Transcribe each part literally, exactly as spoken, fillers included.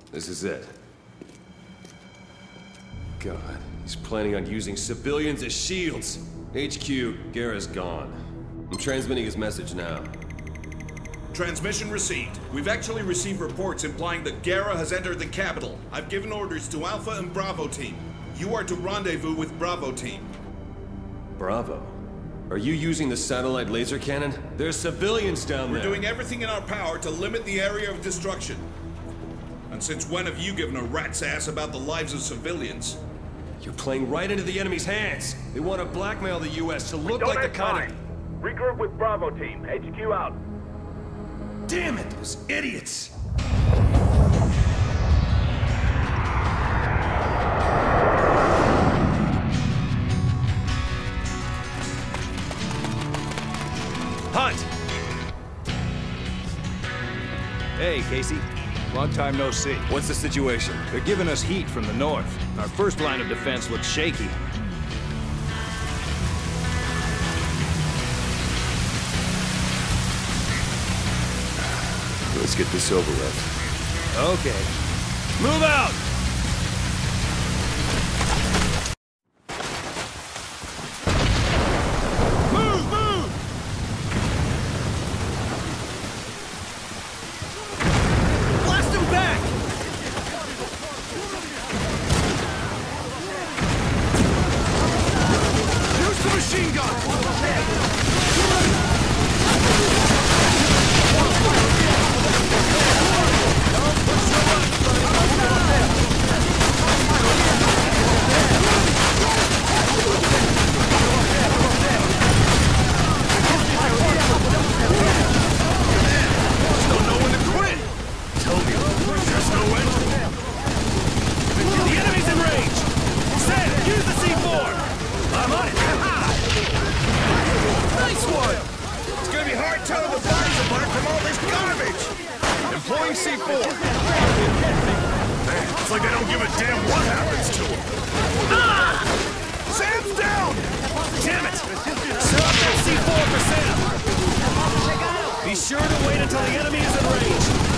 This is it. God, he's planning on using civilians as shields. H Q, Guerra's gone. I'm transmitting his message now. Transmission received. We've actually received reports implying that Guerra has entered the capital. I've given orders to Alpha and Bravo team. You are to rendezvous with Bravo team. Bravo? Are you using the satellite laser cannon? There's civilians down We're there. We're doing everything in our power to limit the area of destruction. And since when have you given a rat's ass about the lives of civilians? You're playing right into the enemy's hands. They want to blackmail the U S to look like the kind of... Regroup with Bravo team. H Q out. Damn it, those idiots! Hunt! Hey, Casey. Long time no see. What's the situation? They're giving us heat from the north. Our first line of defense looks shaky. Let's get this over with. Okay. Move out! Move, move! Blast him back! Use the machine gun! C four! Man, it's like they don't give a damn what happens to them! Ah! Sam's down! Damn it! Set up that C four for Sam! Be sure to wait until the enemy is in range!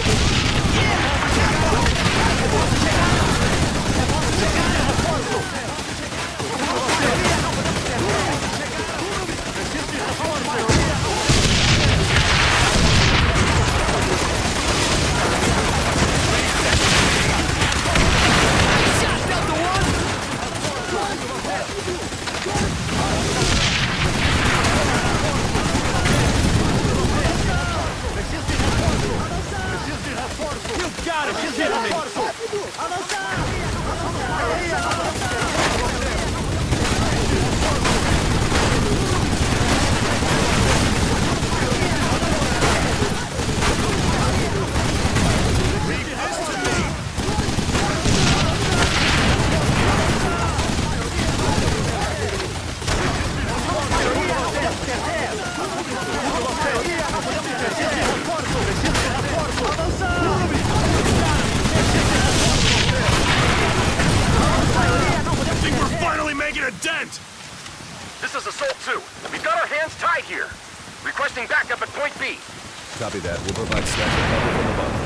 This is Assault two. We've got our hands tied here. Requesting backup at Point B. Copy that. We'll provide staff recovery from above.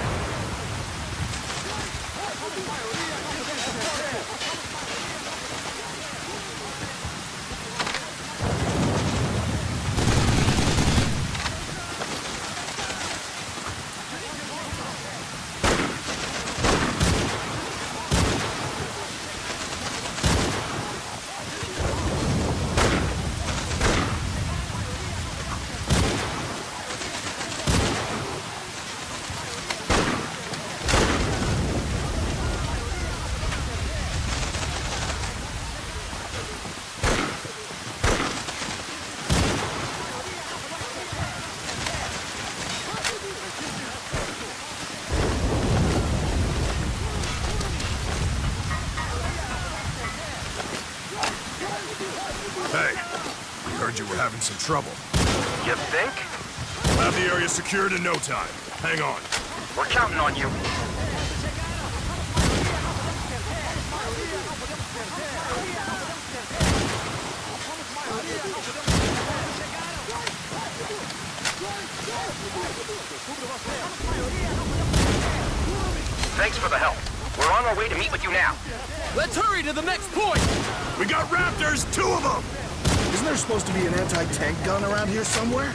Hey, we heard you were having some trouble. You think? We'll have the area secured in no time. Hang on. We're counting on you. Thanks for the help. We're on our way to meet with you now. Let's hurry to the next point! We got Raptors, two of them! Isn't there supposed to be an anti-tank gun around here somewhere?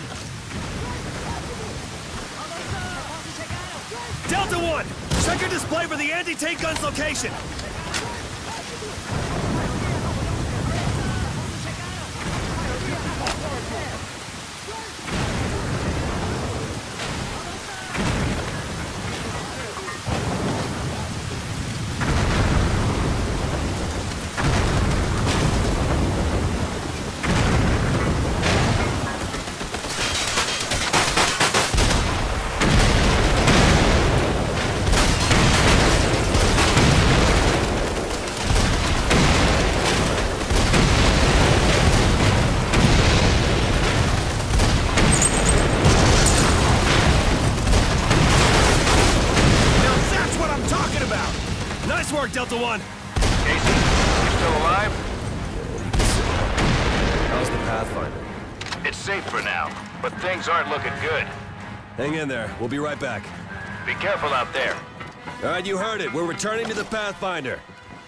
Delta One! Check your display for the anti-tank gun's location! Delta One! Casey, you still alive? How's the Pathfinder? It's safe for now, but things aren't looking good. Hang in there. We'll be right back. Be careful out there. All right, you heard it. We're returning to the Pathfinder.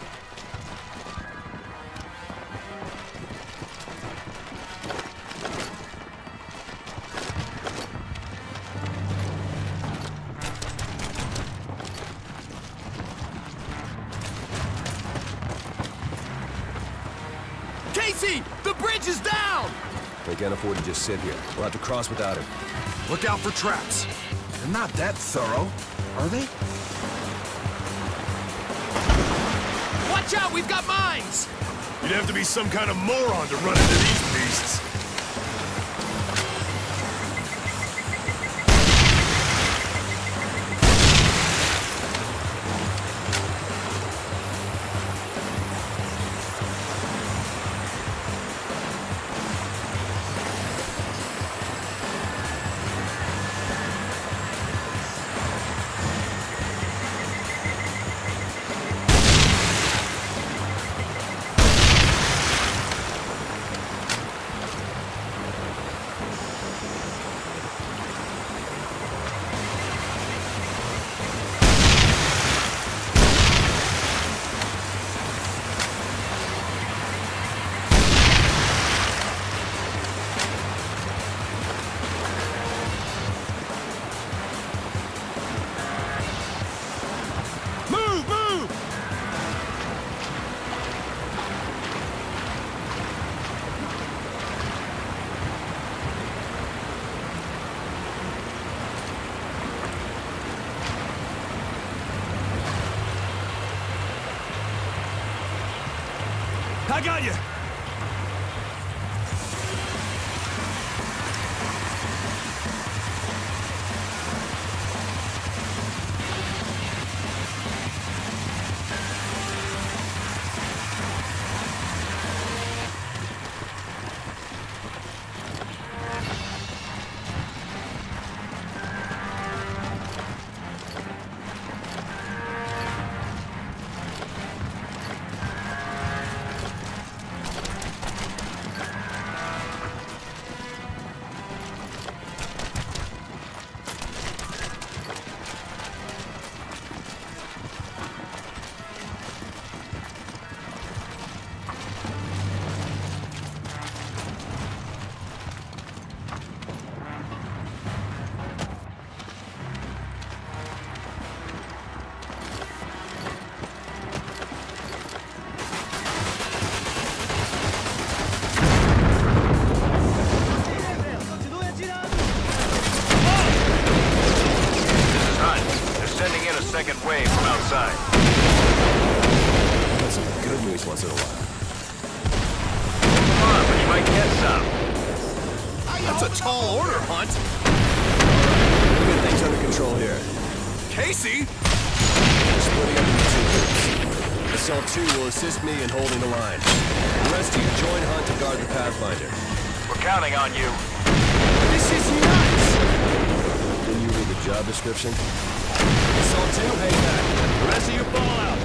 Casey! The bridge is down! We can't afford to just sit here. We'll have to cross without him. Look out for traps. They're not that thorough, are they? Watch out, we've got mines! You'd have to be some kind of moron to run into these beasts. I got you! Second wave from outside. That's some good news once in a while. Come on, but you might get some. That's a tall order, Hunt! We'll get things under control here. Casey! Splitting up into two groups. Assault two will assist me in holding the line. The rest of you join Hunt to guard the Pathfinder. We're counting on you. This is nuts! Didn't you read the job description? Assault two, hang back. The rest of you fall out.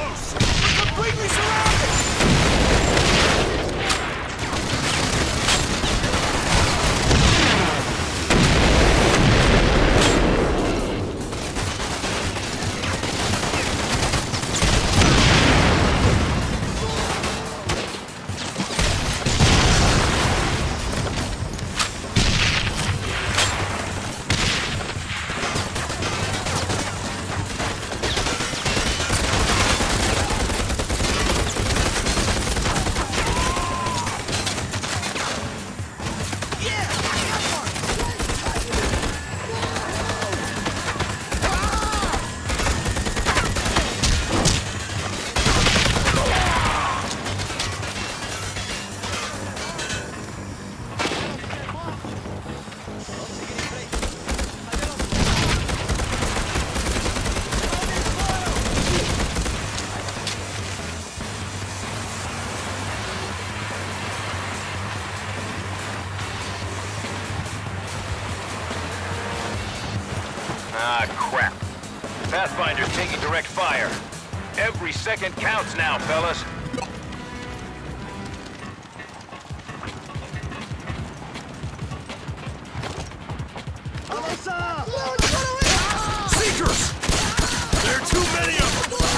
close! We're completely surrounded! Ah, crap. Pathfinder's taking direct fire. Every second counts now, fellas. Seekers! There are too many of them!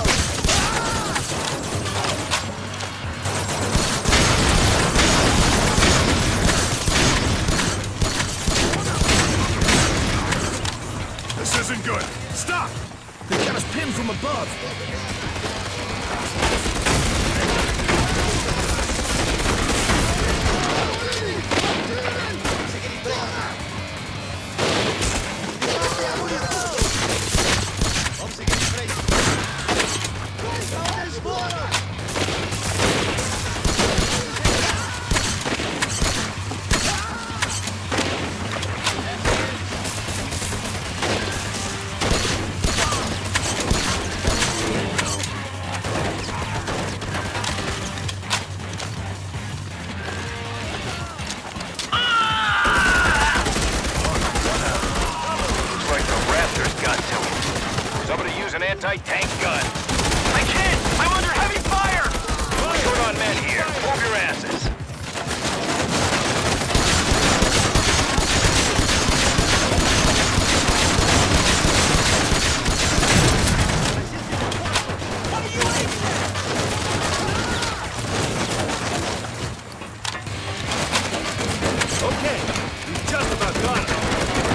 This isn't good. Stop! They got us pinned from above. An anti-tank gun. I can't! I'm under heavy fire! We're short on men here. Move your asses. Okay, we just about got it.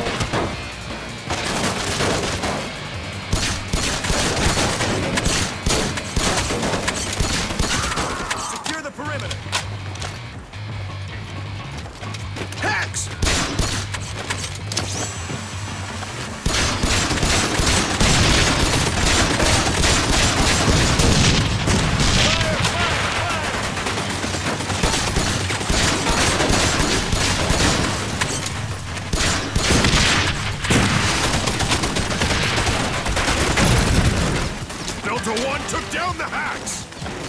Delta One took down the hacks!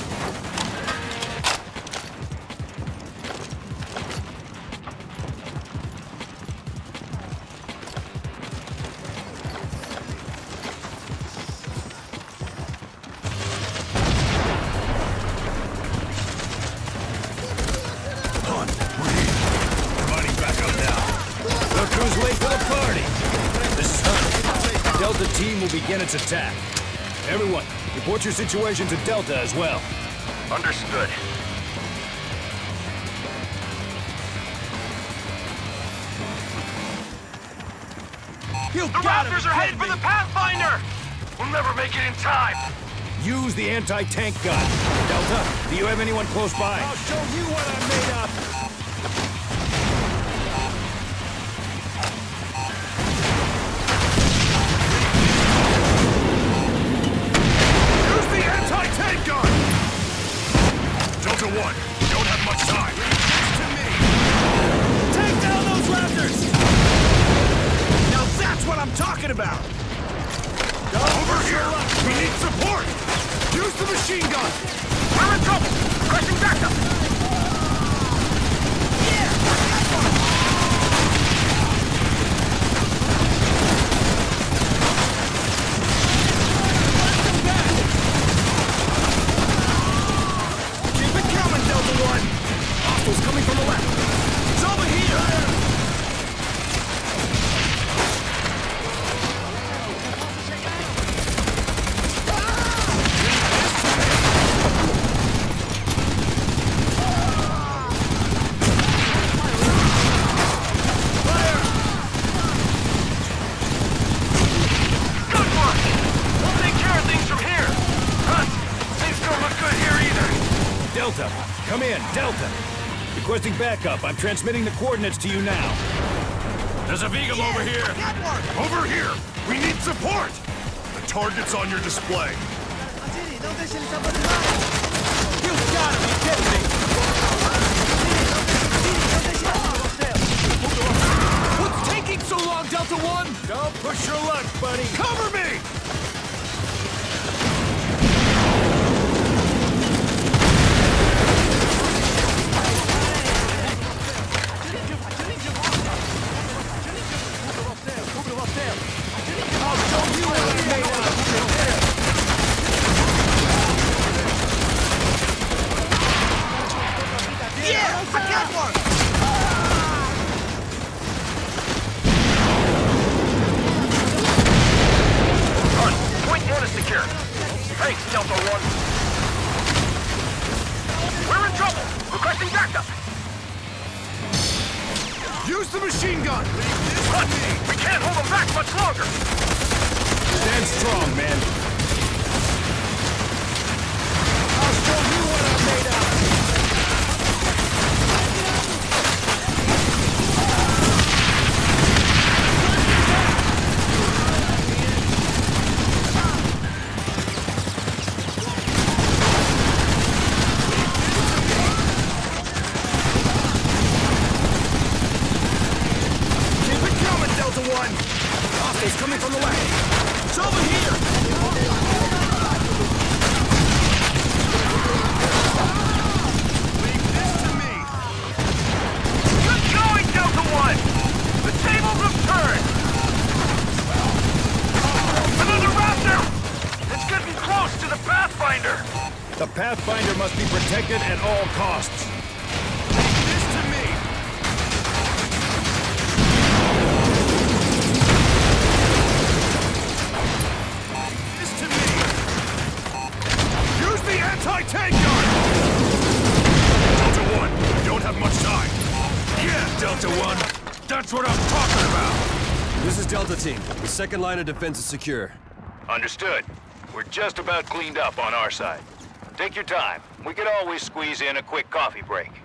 Hunt, we're here. Mining back up now. Look who's late to the party! This is Hunt. Delta team will begin its attack. Everyone, report your situation to Delta as well. Understood. You The Raptors are headed for the Pathfinder! We'll never make it in time! Use the anti-tank gun. Delta, do you have anyone close by? I'll show you what I'm made of! Tank gun! Delta One, we don't have much time. To me. Take down those Raptors! Now that's what I'm talking about! Over here! We need support! Use the machine gun! We're in trouble! Requesting backup! Delta, come in, Delta. Requesting backup. I'm transmitting the coordinates to you now. There's a Vigam over here! Over here! We need support! The target's on your display. You gotta be kidding me! What's taking so long, Delta One? Don't push your luck, buddy. Cover me! Use the machine gun! Hunt! We can't hold them back much longer! Stand strong, man. I'll show you what I'm made of! Hostiles coming from the left. It's over here! Leave this to me! Good going, Delta One! The tables have turned! Another Raptor! It's getting close to the Pathfinder! The Pathfinder must be protected at all costs. Leave this to me! Anti-tank gun! Delta One, we don't have much time. Yeah, Delta One, that's what I'm talking about! This is Delta Team. The second line of defense is secure. Understood. We're just about cleaned up on our side. Take your time. We could always squeeze in a quick coffee break.